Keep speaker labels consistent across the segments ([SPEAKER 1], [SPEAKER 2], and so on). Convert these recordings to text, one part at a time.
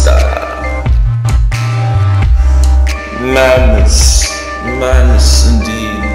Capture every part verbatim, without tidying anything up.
[SPEAKER 1] style. Madness, madness indeed.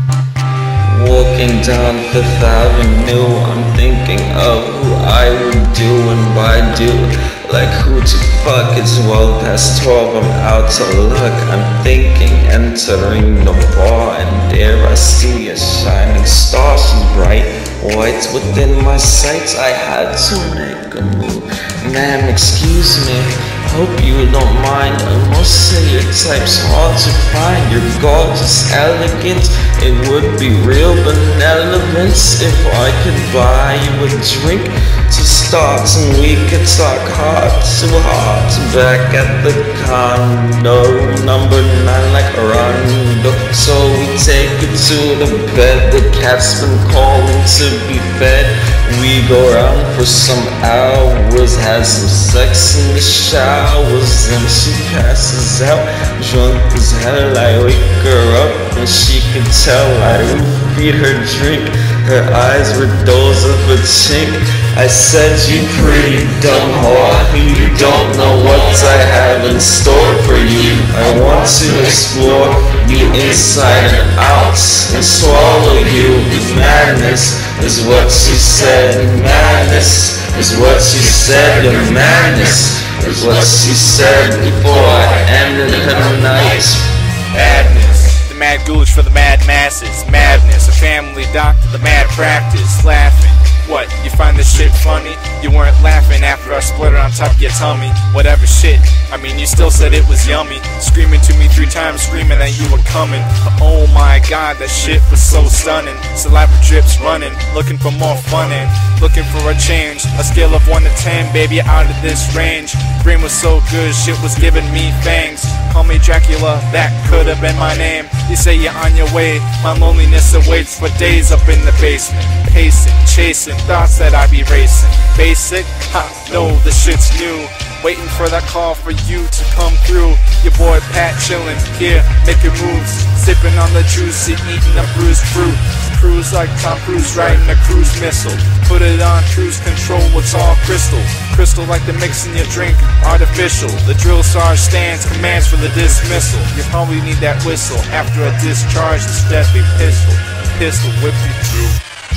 [SPEAKER 1] Walking down Fifth Avenue, I'm thinking of who I would do and why do. Like who to fuck, it's well past twelve, I'm out to look. I'm thinking, entering the bar, and there I see a shining star. She's bright white within my sights, I had to make a move. Ma'am, excuse me, hope you don't mind. I must say your type's hard to find. You're gorgeous, elegant, it would be real benevolence if I could buy you a drink to start and we could talk heart to heart. Back at the condo, number nine like Rondo. So we take it to the bed, the cat's been calling to be fed. We go around for some hours, have some sex in the showers, and she passes out, drunk as hell. I wake her up and she can tell I feed her drink. Her eyes were those of a chink. I said, you pretty dumb whore, you don't know what I have in store for you. I want to explore you inside and out and swallow you. Madness is what she said. Madness is what she said. The madness is what she said before I ended her night.
[SPEAKER 2] Madness, the mad ghoulish for the mad masses. Madness, a family doctor, the mad practice. Laughing, what, you find this shit funny? You weren't laughing after I split it on top of your tummy. Whatever shit, I mean you still said it was yummy. Screaming to me three times, screaming that you were coming. But oh my god, that shit was so stunning. Saliva drips running, looking for more fun and looking for a change. A scale of one to ten, baby, out of this range. Brain was so good, shit was giving me fangs. Call me Dracula, that could have been my name. You say you're on your way, my loneliness awaits for days up in the basement. Pacing, chasing, thoughts that I be racing. Basic? Ha, no, the shit's new. Waiting for that call for you to come through. Your boy Pat chillin', here, making moves. Sipping on the juicy, eating the bruised fruit. Cruise like Tom Cruise riding a cruise missile. Put it on cruise control, it's all crystal. Crystal like the mix in your drink, artificial. The drill sergeant stands, commands for the dismissal. You probably need that whistle after a discharge, this deadly pistol. Pistol whip you through.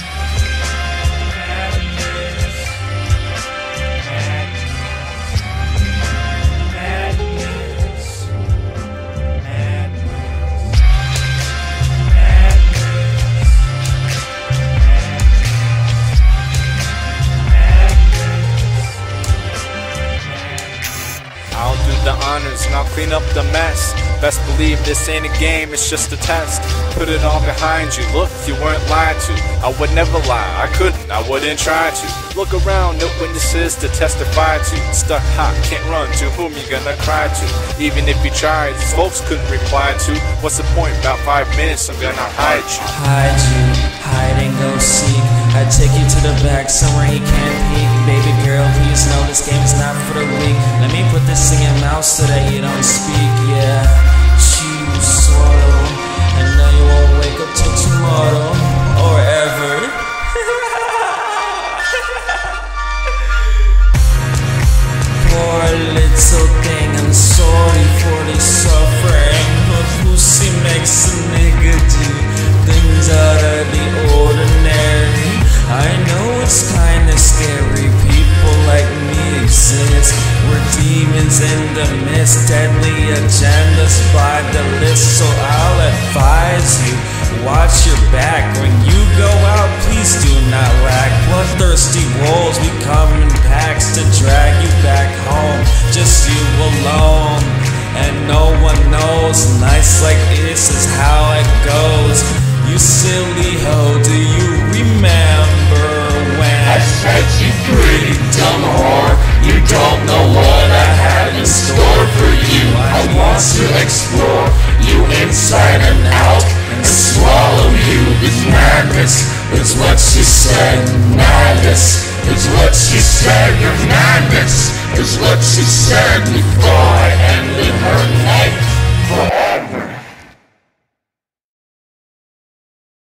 [SPEAKER 2] I'll do the honors and I'll clean up the mess. Best believe this ain't a game, it's just a test. Put it all behind you, look, you weren't lied to. I would never lie, I couldn't, I wouldn't try to. Look around, no witnesses to testify to. Stuck hot, can't run, to whom you gonna cry to? Even if you tried, these folks couldn't reply to. What's the point, about five minutes, I'm gonna hide you.
[SPEAKER 3] Hide you, hide and go seek. I take you to the back, somewhere he can't peek. Baby girl, please know this game is not for the weak. Let me put this in your mouth so that you don't speak, yeah. Chew, swallow, and now you won't wake up till tomorrow, or ever. Poor little thing, I'm sorry for the suffering. But pussy makes a nigga do things out of the ordinary. I know it's kinda scary, people like me exist. We're demons in the mist, deadly agendas by the list. So I'll advise you, watch your back. When you go out, please do not lack. Bloodthirsty wolves, we come in packs to drag you back home. Just you alone, and no one knows. Nights like this is how it goes. You silly hoe, do you remember when
[SPEAKER 4] I said you pretty dumb whore, you don't know what I have in store for you. I want to explore you inside and out and swallow you. It's madness, it's what she said. Madness is what she said. Your madness is what she said before